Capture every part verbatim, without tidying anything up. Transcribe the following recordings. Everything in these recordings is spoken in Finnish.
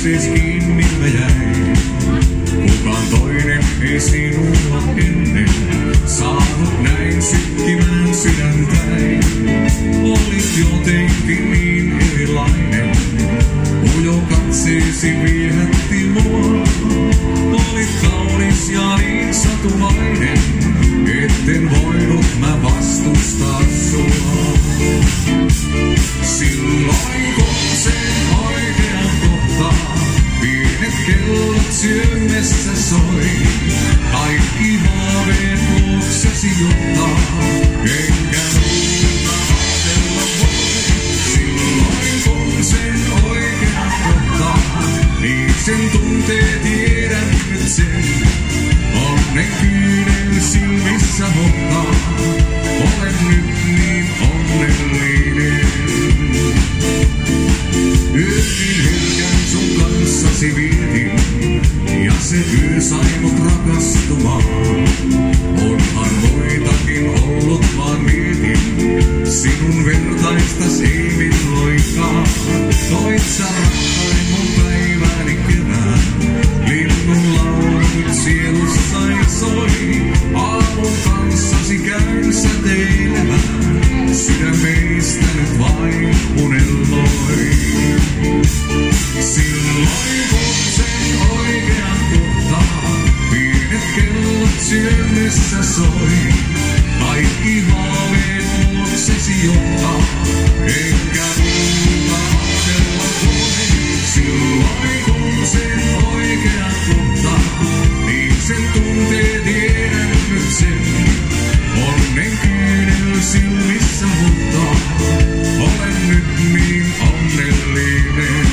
katsees kiinni mä jäin. Kukaan toinen ei sinulla ennen saanut näin sykkimään sydäntäin. Olit jotenkin niin erilainen, ujo katseesi viehätti mua. Olit kaunis ja niin satumainen, etten voinut mä vastustaa sua. Silloin kun sen oikean kohtaa pienet kellot sydämessä soi, kaikki haaveet luoksesi johtaa, enkä muuta ajatella voi. Silloin kun sen oikean kohtaa, niin sen tuntee tiedän nyt sen. Onnen kyynel silmissä hohtaa, olen nyt niin onnellinen. Yökin helkän sun kanssasi vietin, ja se yö sai mut rakastumaan. Onhan muitakin ollut, vaan mietin, sinun vertaistas ei milloinkaan. Toit sä rakkain mun päiväni kevään, linnun laulu nyt sielussani soi. Aamun kanssasi käyn säteilemään, sydämeistä nyt vain unelmoi. Silloin kun sen oikean kohtaa, pienet kellot sydämessä soi. Kaikki haaveet luoksesi johtaa, enkä muuta ajatella voi. Silloin kun sen oikean kohtaa, niin sen tuntee tiedän nyt sen. Onnen kyynel silmissä muuttaa, olen nyt niin onnellinen.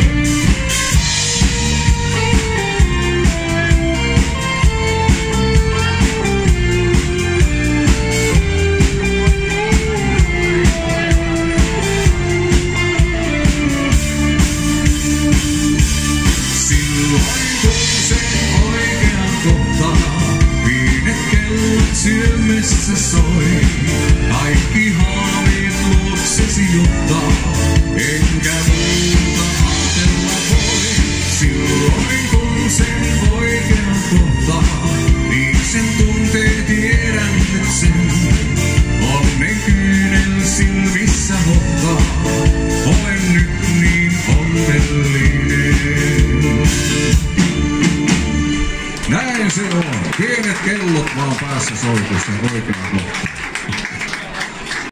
Silloin kun sen oikean kohtaa, pienet kellot sydämessä soi. Kaikki haaveet luoksesi johtaa, enkä muuta ajatella voi. Silloin kun sen oikean kohtaa, niin sen tuntee tiedän nyt sen. Onnen kyynel silmissä hohtaa, olen nyt niin onnellinen. Näin se on. Pienet kellot vaan päässä soitusten oikean kohtaan.